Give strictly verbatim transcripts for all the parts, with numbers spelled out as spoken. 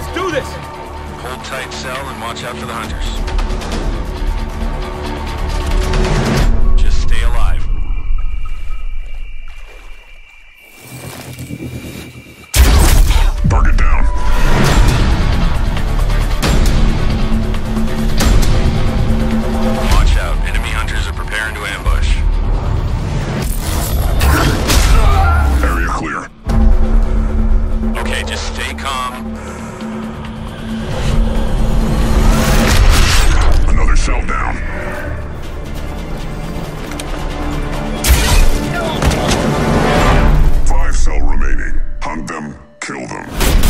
Let's do this! Hold tight, Cell, and watch out for the hunters. Just stay alive. Target down. Watch out. Enemy hunters are preparing to ambush. Area clear. Okay, just stay calm. Another cell down. Five cell remaining. Hunt them, kill them.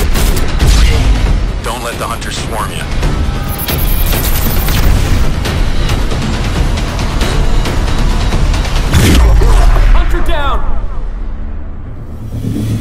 Don't let the hunters swarm you. Hunter down!